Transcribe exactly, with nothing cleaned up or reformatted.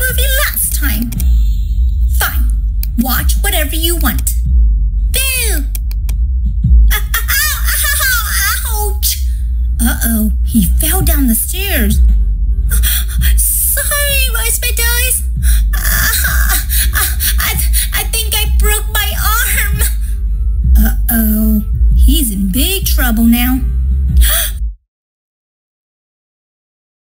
movie last time. Fine. Watch whatever you want. Boo! Ow! Ow! Ow! Ouch! Uh-oh, he fell down the stairs. Sorry, Royce Bedoys. Uh, I, I think I broke my arm. Uh-oh, he's in big trouble now.